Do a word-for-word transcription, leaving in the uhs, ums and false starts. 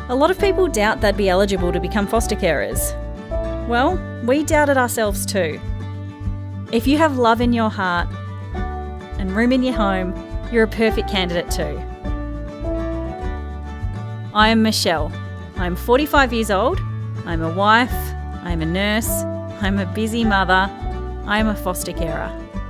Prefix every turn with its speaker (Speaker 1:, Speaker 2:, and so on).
Speaker 1: A lot of people doubt they'd be eligible to become foster carers. Well, we doubted ourselves too. If you have love in your heart and room in your home, you're a perfect candidate too. I am Michelle. I'm forty-five years old. I'm a wife. I'm a nurse. I'm a busy mother. I'm a foster carer.